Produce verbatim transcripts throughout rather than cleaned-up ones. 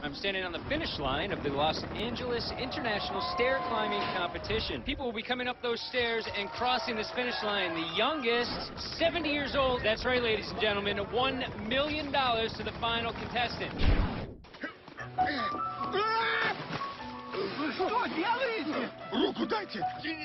I'm standing on the finish line of the Los Angeles International Stair Climbing Competition. People will be coming up those stairs and crossing this finish line. The youngest, seventy years old. That's right, ladies and gentlemen, one million dollars to the final contestant. Вы что делаете? Руку дайте!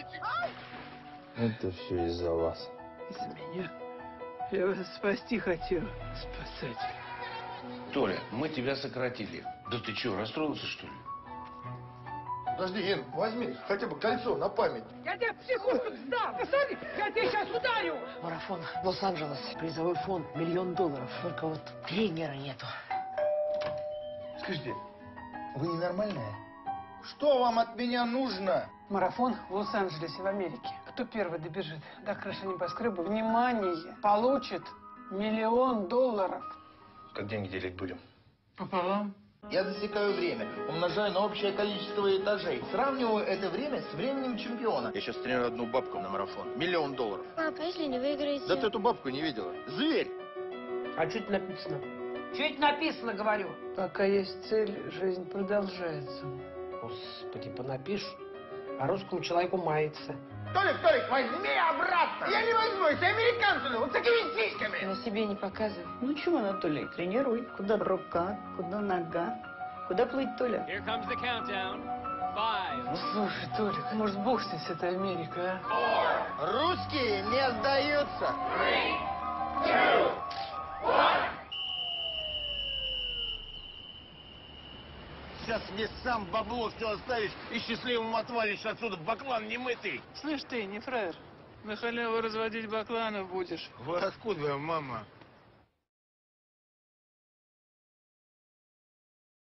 Это все из-за вас. Из-за меня? Я вас спасти хотел, спасатель. Толя, мы тебя сократили. Да ты что, расстроился, что ли? Подожди, Ген, возьми хотя бы кольцо на память. Я тебя психушку сдам! Посмотри, я тебя сейчас ударю! Марафон Лос-Анджелес. Призовой фонд миллион долларов. Только вот тренера нету. Скажите, вы ненормальная? Что вам от меня нужно? Марафон в Лос-Анджелесе в Америке. Кто первый добежит до крыши небоскреба, внимание, получит миллион долларов. Как деньги делить будем? Пополам. Я засекаю время, умножаю на общее количество этажей. Сравниваю это время с временем чемпиона. Я сейчас тренирую одну бабку на марафон. Миллион долларов. Папа, если не выиграете? Да ты эту бабку не видела. Зверь! А что это написано? Что это написано, говорю? Пока есть цель, жизнь продолжается. Господи, понапишешь, а русскому человеку мается. Толик, Толик, возьми обратно! Я не возьму, это американцы, вот такими сиськами! На себе не показывай. Ну чего, Анатолий, тренируй. Куда рука, куда нога. Куда плыть, Толя? Here comes the countdown. Five. Ну, слушай, Толик, может, бог с ней, с этой Америкой, а? Русские не сдаются! Сейчас мне сам бабло все оставишь и счастливым отвалишь отсюда, баклан немытый. Слышь ты, не фраер, на халяву разводить бакланов будешь. Вы откуда, мама?